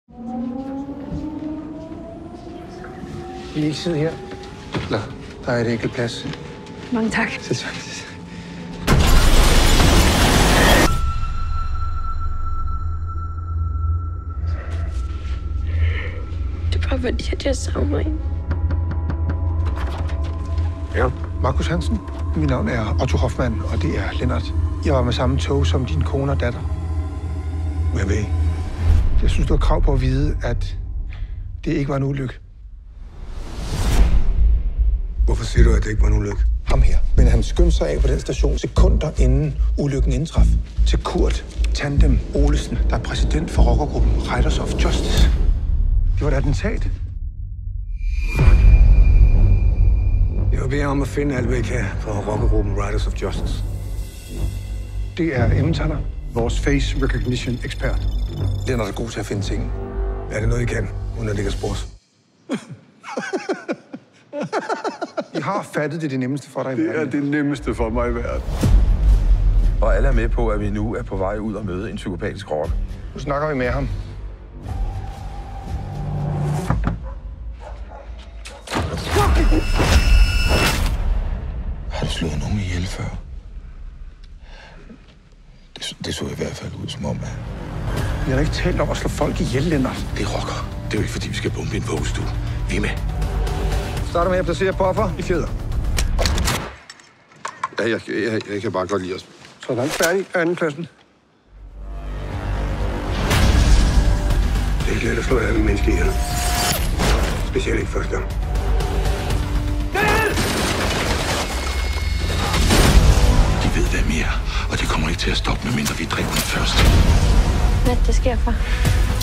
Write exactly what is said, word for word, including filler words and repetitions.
Vil I ikke sidde her? Eller, der er et enkelt plads. Mange tak. Så, så. Det er bare fordi, at jeg savner en. Ja. Markus Hansen. Mit navn er Otto Hoffmann, og det er Lennart. Jeg var med samme tog som din kone og datter. Hvad ved I? Jeg synes, du har krav på at vide, at det ikke var en ulykke. Hvorfor siger du, at det ikke var en ulykke? Ham her. Men han skyndte sig af på den station sekunder inden ulykken indtraf. Til Kurt Tandem Olesen, der er præsident for rockergruppen Riders of Justice. Det var et attentat. Jeg vil bede om at finde alt, hvad I kan for rockergruppen Riders of Justice. Det er Emmenthaler, vores face recognition ekspert. Lennart er god til at finde ting. Er det noget, I kan, uden at det kan spores? I har fattet det det nemmeste for dig i Det verden. er det nemmeste for mig i verden. Og alle er med på, at vi nu er på vej ud og møde en psykopatisk rocker. Nu snakker vi med ham. Har du slået nogen ihjel før? Det, det så i hvert fald ud som om, at... Vi har da ikke talt om at slå folk ihjel, Lennart. Det er rocker. Det er jo ikke, fordi vi skal bombe en vuggestue. Vi er med. Starter med at placere buffer i fjeder. Ja, jeg, jeg, jeg kan bare godt lide os. Så er han færdig anden klassen. Det er ikke let at slå et andet menneske ihjel. Specielt ikke første gang. De ved, hvem I er, og det kommer ikke til at stoppe, medmindre vi dræber dem først. Hvad det sker for?